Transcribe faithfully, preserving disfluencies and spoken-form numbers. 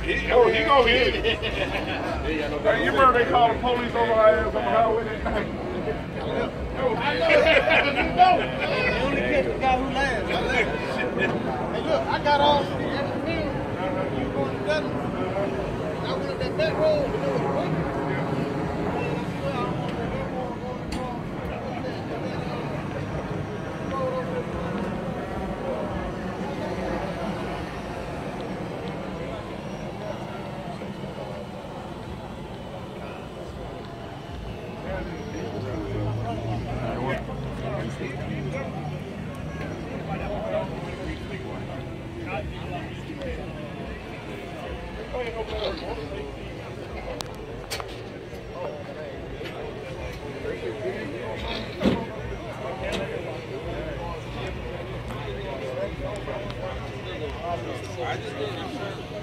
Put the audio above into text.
He, oh, he gonna hit it. Hey, you remember they called the police over our ass on the highway that night? I know. You know. They only catch the guy who laughs. I laugh. Hey, look, I got all the extra meals. You going to Dutton? I went up that back road, and it was quick. I just did it.